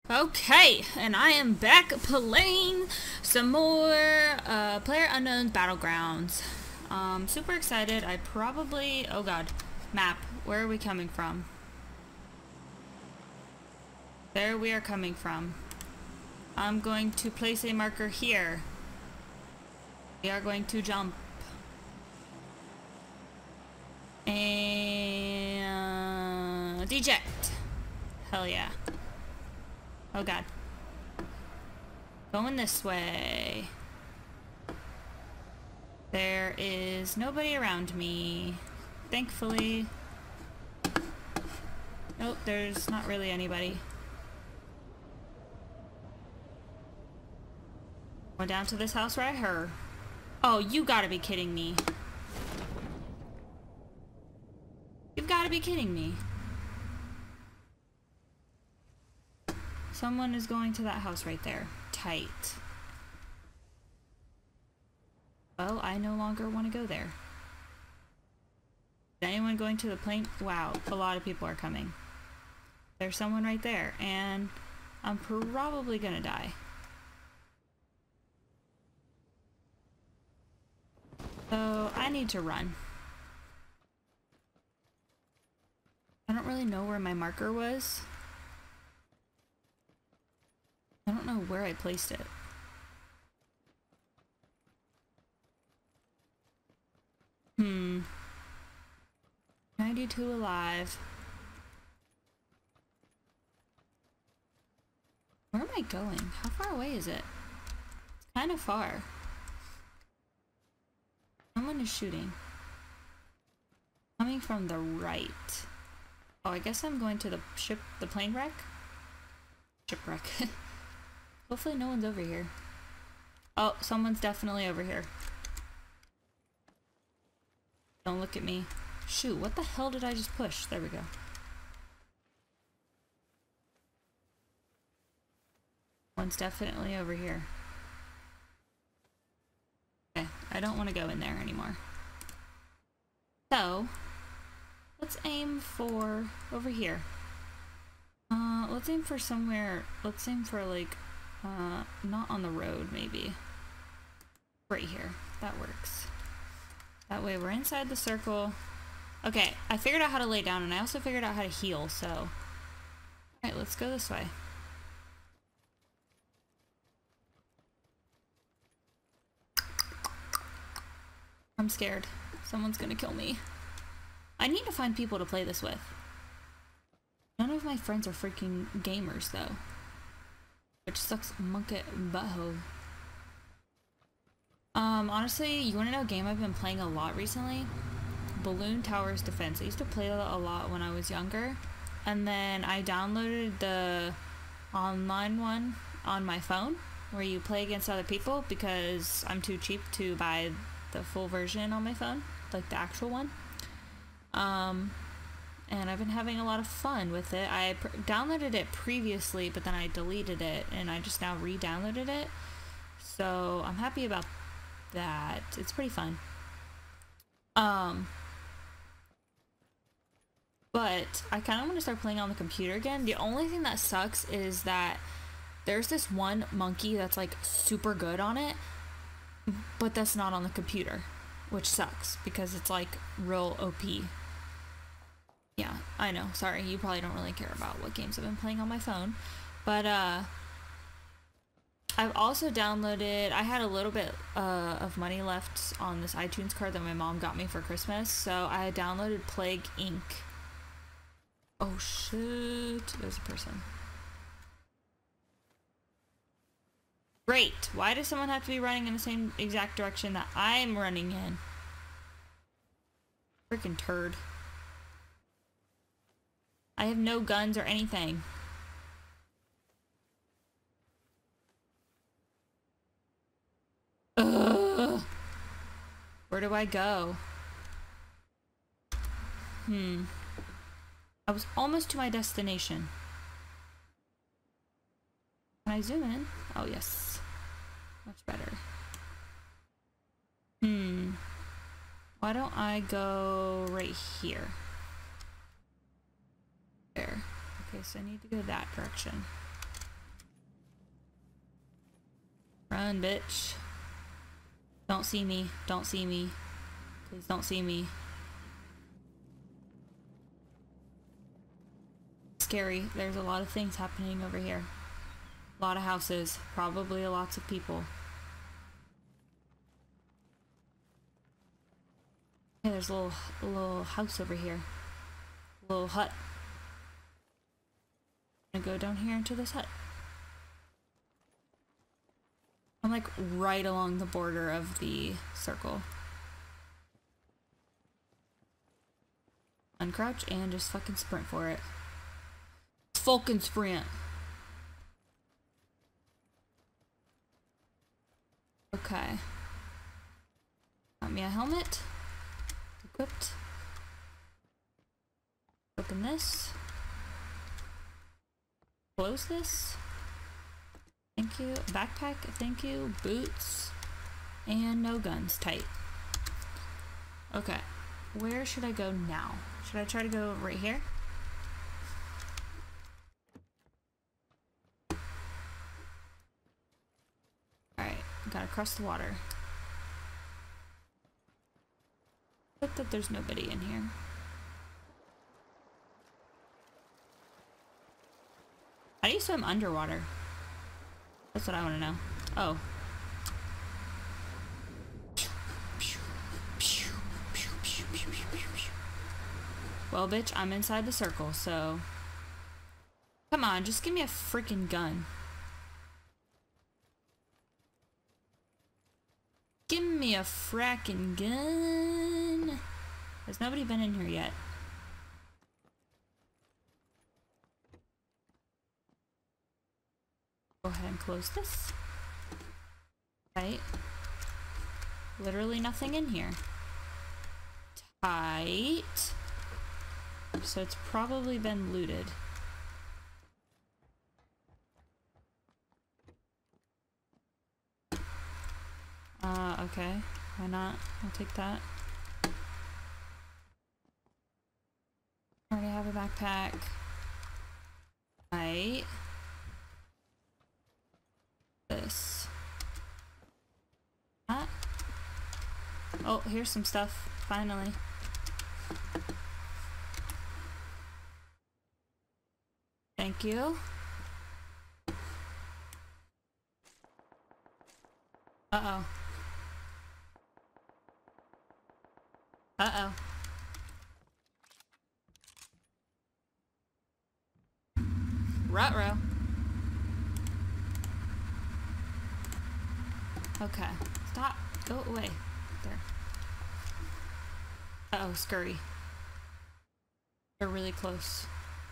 Okay, and I am back playing some more PlayerUnknown's Battlegrounds. Super excited. I probably... Oh god. Map. Where are we coming from? There we are coming from. I'm going to place a marker here. We are going to jump. And... eject. Hell yeah. Oh god. Going this way. There is nobody around me. Thankfully. Nope, there's not really anybody. Went down to this house right here. Oh, you gotta be kidding me. You've gotta be kidding me. Someone is going to that house right there. Tight. Well, I no longer want to go there. Is anyone going to the plane? Wow, a lot of people are coming. There's someone right there, and I'm probably gonna die. So, I need to run. I don't really know where my marker was. I don't know where I placed it. 92 alive. Where am I going? How far away is it? It's kind of far. Someone is shooting. Coming from the right. Oh, I guess I'm going to the plane wreck? Shipwreck. Hopefully no one's over here. Oh, someone's definitely over here. Don't look at me. Shoot, what the hell did I just push? There we go. One's definitely over here. Okay, I don't want to go in there anymore. So, let's aim for over here. Let's aim for somewhere, let's aim for like, not on the road maybe. Right here, that works. That way we're inside the circle. Okay, I figured out how to lay down and I also figured out how to heal, so. Alright, let's go this way. I'm scared. Someone's gonna kill me. I need to find people to play this with. None of my friends are freaking gamers though. Which sucks monkey butthole. Honestly, you wanna know a game I've been playing a lot recently? Balloon Towers Defense. I used to play that a lot when I was younger. And then I downloaded the online one on my phone where you play against other people because I'm too cheap to buy the full version on my phone, like the actual one. And I've been having a lot of fun with it. I downloaded it previously, but then I deleted it, and I just now re-downloaded it. So I'm happy about that. It's pretty fun. But I kind of want to start playing on the computer again. The only thing that sucks is that there's this one monkey that's like super good on it, but that's not on the computer, which sucks because it's like real OP. Yeah, I know. Sorry, you probably don't really care about what games I've been playing on my phone. But, I've also downloaded... I had a little bit of money left on this iTunes card that my mom got me for Christmas. So I downloaded Plague Inc. Oh, shit. There's a person. Great. Why does someone have to be running in the same exact direction that I'm running in? Freaking turd. I have no guns or anything. Ugh. Where do I go? I was almost to my destination. Can I zoom in? Oh, yes. Much better. Why don't I go right here? There. Okay, so I need to go that direction. Run, bitch. Don't see me. Don't see me. Please don't see me. Scary. There's a lot of things happening over here. A lot of houses. Probably lots of people. Hey, there's a little house over here. A little hut. I'm gonna go down here into this hut. I'm like right along the border of the circle. Uncrouch and just fucking sprint for it. Fucking sprint. Okay. Got me a helmet. Equipped. Open this. Close this. Thank you. Backpack, thank you. Boots. And no guns. Tight. Okay. Where should I go now? Should I try to go right here? Alright. Gotta cross the water. Hope that there's nobody in here. How do you swim underwater? That's what I want to know. Oh. Well, bitch, I'm inside the circle, so... Come on, just give me a freaking gun. Give me a fracking gun. Has nobody been in here yet? Go ahead and close this. Tight. Literally nothing in here. Tight. So it's probably been looted. Okay. Why not? I'll take that. Already have a backpack. Right. This. That. Oh, here's some stuff. Finally. Thank you. Uh-oh. Uh-oh. Ruh-roh. Okay. Stop. Go away. There. Uh-oh, scurry. They're really close.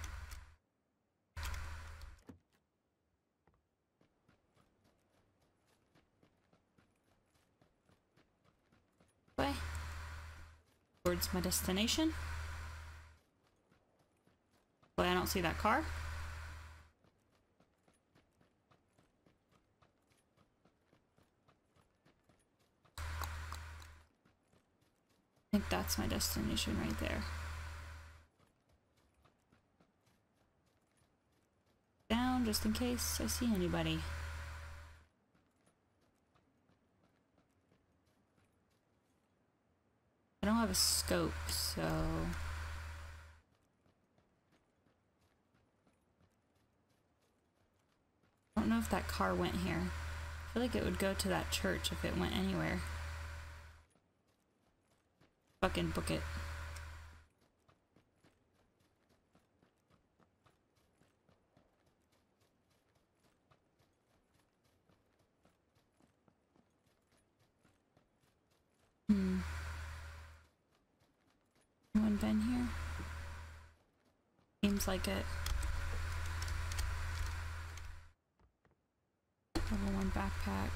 Way. Towards my destination. Boy, I don't see that car. I think that's my destination right there. Down just in case I see anybody. I don't have a scope, so... I don't know if that car went here. I feel like it would go to that church if it went anywhere. Fucking book it. Anyone been here? Seems like it. Level 1 backpack.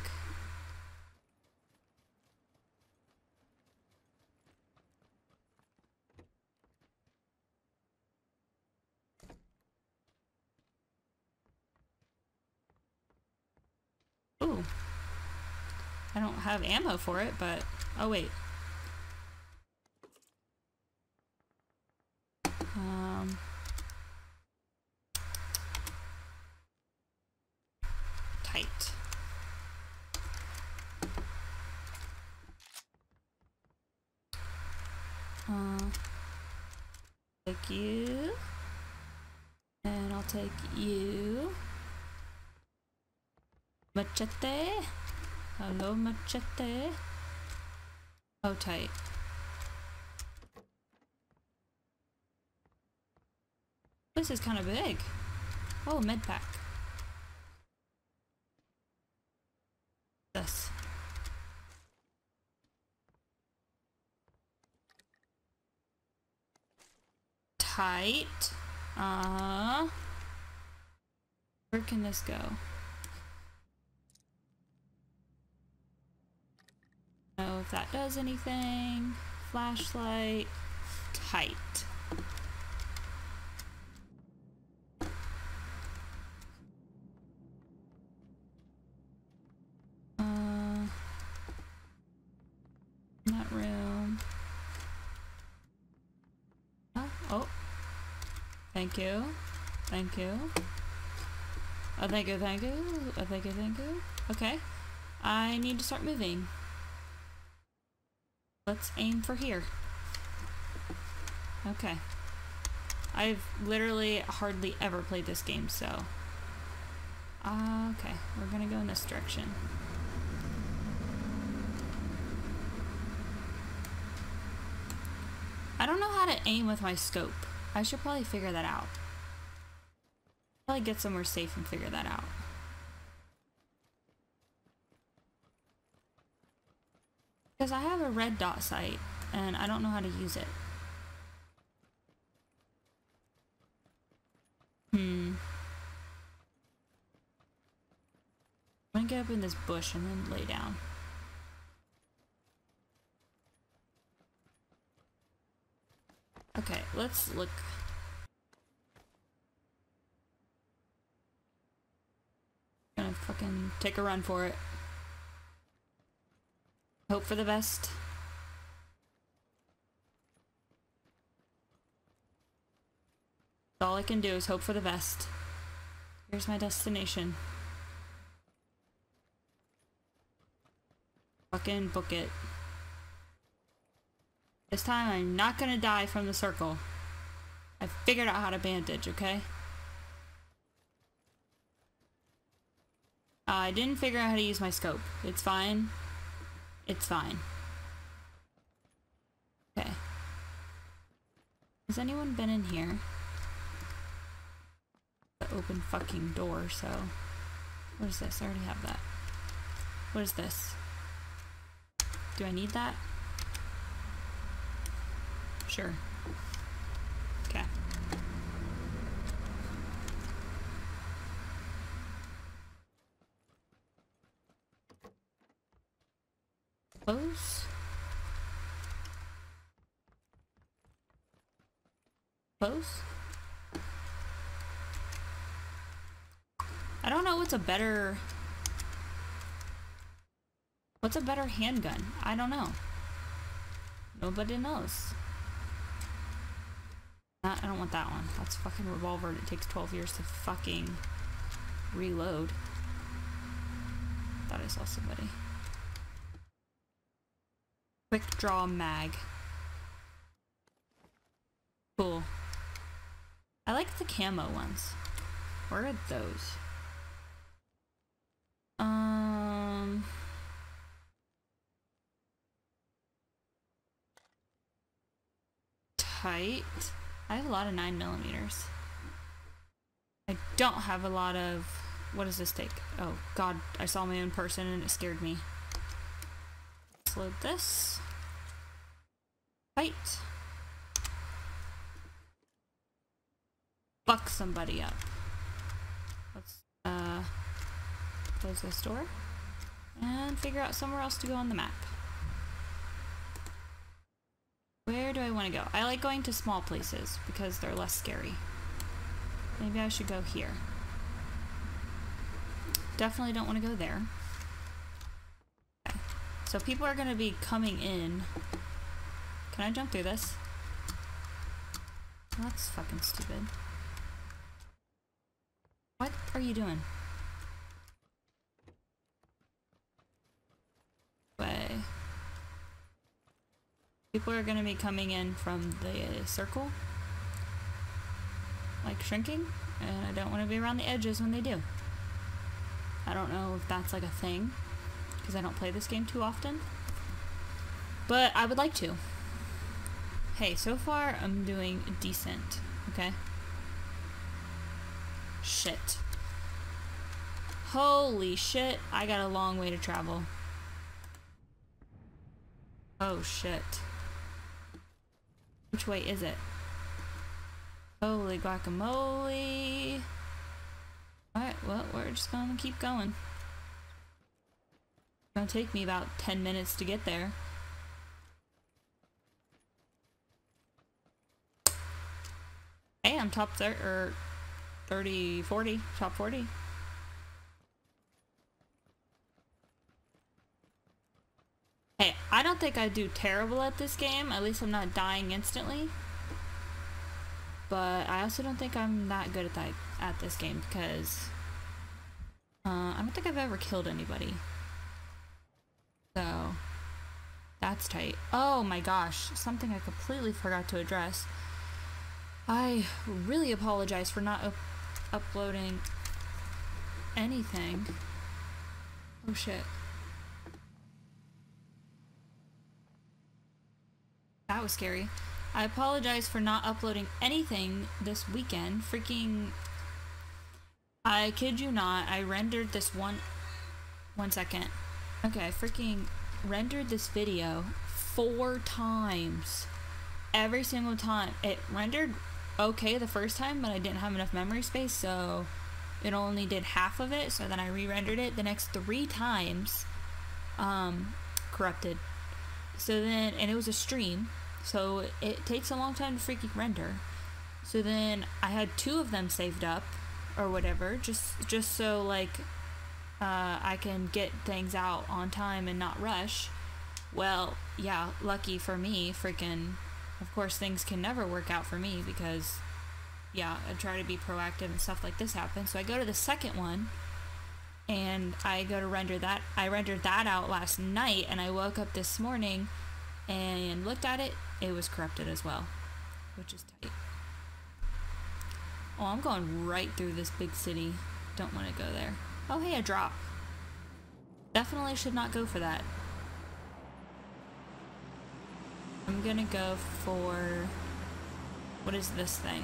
Ooh. I don't have ammo for it, but... Oh, wait. Tight. you. And I'll take you. Machete. Hello, machete. Oh, tight. This is kind of big. Oh, med pack. This. Tight. Where can this go? Know if that does anything. Flashlight. Tight. That room. Oh. Thank you. Thank you. Oh, thank you, thank you. Oh, thank you, thank you. Okay. I need to start moving. Let's aim for here. Okay. I've literally hardly ever played this game, so... okay, we're gonna go in this direction. I don't know how to aim with my scope. I should probably figure that out. Probably get somewhere safe and figure that out. Because I have a red dot sight, and I don't know how to use it. I'm gonna get up in this bush and then lay down. Okay, let's look. Gonna fucking take a run for it. Hope for the best. All I can do is hope for the best. Here's my destination. Fucking book it. This time I'm not gonna die from the circle. I figured out how to bandage, okay? I didn't figure out how to use my scope. It's fine. It's fine. Okay. Has anyone been in here? The open fucking door, so... What is this? I already have that. What is this? Do I need that? Sure. Okay. Close. Close. I don't know what's a better handgun. I don't know. Nobody knows. I don't want that one. That's a fucking revolver and it takes 12 years to fucking reload. Thought I saw somebody. Quick draw mag. Cool. I like the camo ones. Where are those? Tight. I have a lot of 9mm. I don't have a lot of... What does this take? Oh god, I saw my own person and it scared me. Let's load this. Tight. Fuck somebody up. Let's close this door and figure out somewhere else to go on the map. Where do I want to go? I like going to small places because they're less scary. Maybe I should go here. Definitely don't want to go there. Okay. So people are going to be coming in. Can I jump through this? Well, that's fucking stupid. What are you doing? Way. People are going to be coming in from the circle. like shrinking, and I don't want to be around the edges when they do. I don't know if that's like a thing, because I don't play this game too often, but I would like to. Hey, so far I'm doing decent, okay? Shit. Holy shit, I got a long way to travel. Oh shit. Which way is it? Holy guacamole. Alright, well, we're just gonna keep going. It's gonna take me about 10 minutes to get there. Hey, I'm top 30, 40, top 40. Hey, I don't think I do terrible at this game. At least I'm not dying instantly. But I also don't think I'm that good at this game because I don't think I've ever killed anybody. So that's tight. Oh my gosh, something I completely forgot to address. I really apologize for not uploading anything. Oh shit. That was scary. I apologize for not uploading anything this weekend. Freaking... I kid you not, I rendered this one second. Okay, I freaking rendered this video 4 times. Every single time. It rendered okay the first time, but I didn't have enough memory space, so it only did half of it, so then I re-rendered it the next 3 times. Corrupted. So then, and it was a stream, so it takes a long time to freaking render. So then I had 2 of them saved up, or whatever, just so like I can get things out on time and not rush. Well, yeah, lucky for me, freaking, of course things can never work out for me because, yeah, I try to be proactive and stuff like this happens. So I go to the second one, and I go to render that. I rendered that out last night, and I woke up this morning and looked at it. It was corrupted as well, which is tight. Oh, I'm going right through this big city. Don't want to go there. Oh, hey, a drop. Definitely should not go for that. I'm gonna go for... What is this thing?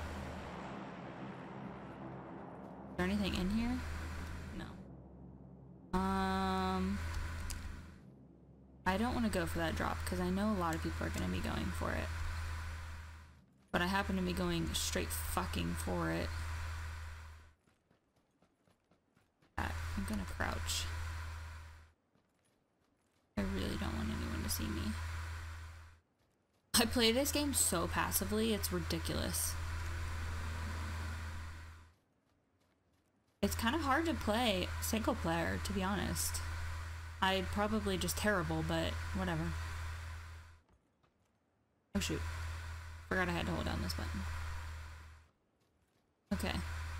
Is there anything in here? No. I don't want to go for that drop because I know a lot of people are going to be going for it. But I happen to be going straight fucking for it. I'm gonna crouch. I really don't want anyone to see me. I play this game so passively, it's ridiculous. It's kind of hard to play single player, to be honest. I'm probably just terrible, but whatever. Oh shoot. Forgot I had to hold down this button. Okay.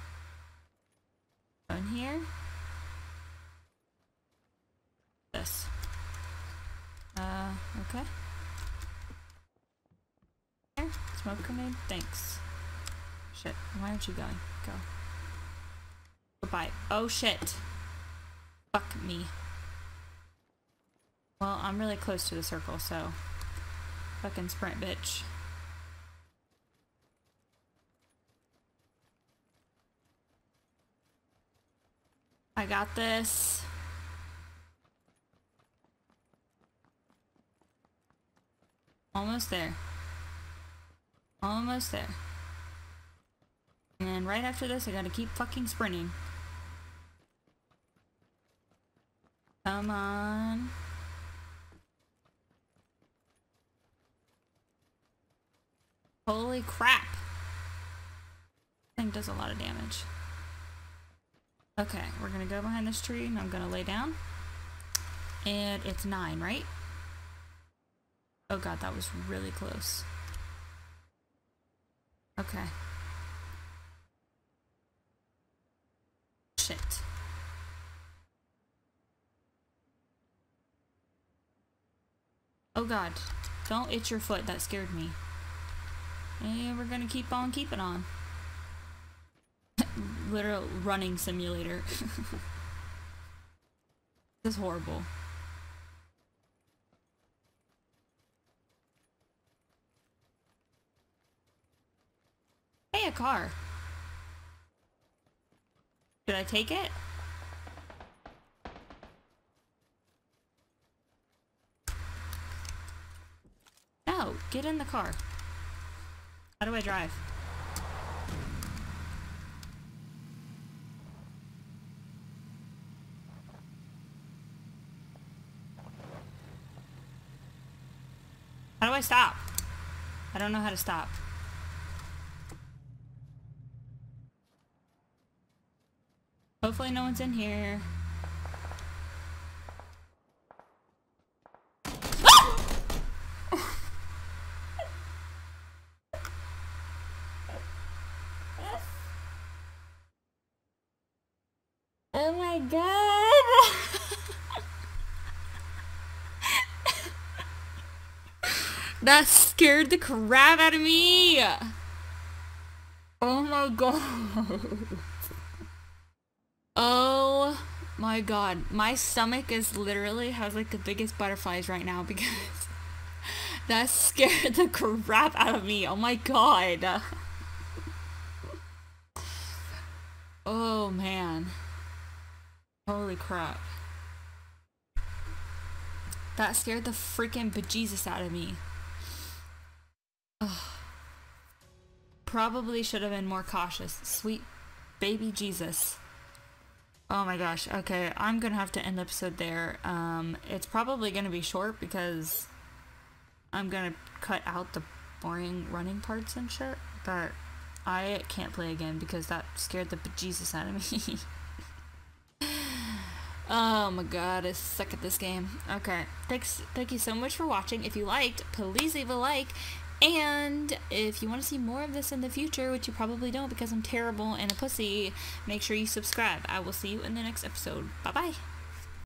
Go in here. This. Okay. Here. Smoke grenade. Thanks. Shit. Why aren't you going? Go. Goodbye. Oh shit. Fuck me. Well, I'm really close to the circle, so... Fucking sprint, bitch. I got this. Almost there. Almost there. And right after this, I gotta keep fucking sprinting. Come on. Holy crap. This thing does a lot of damage. Okay, we're gonna go behind this tree and I'm gonna lay down. And it's 9, right? Oh god, that was really close. Okay. Shit. Oh god, don't itch your foot, that scared me. And we're gonna keep on keeping on. literal running simulator. This is horrible. Hey, a car. Should I take it? No, get in the car. How do I drive? How do I stop? I don't know how to stop. Hopefully no one's in here. Oh my god! That scared the crap out of me! Oh my god. Oh my god. My stomach is literally has like the biggest butterflies right now because that scared the crap out of me. Oh my god. Oh man. Holy crap. That scared the freaking bejesus out of me. Ugh. Probably should have been more cautious. Sweet baby Jesus. Oh my gosh. Okay, I'm gonna have to end the episode there. It's probably gonna be short because I'm gonna cut out the boring running parts and shit, but I can't play again because that scared the bejesus out of me. Oh my god, I suck at this game. Okay, thank you so much for watching. If you liked, please leave a like. And if you want to see more of this in the future, which you probably don't because I'm terrible and a pussy, make sure you subscribe. I will see you in the next episode. Bye-bye.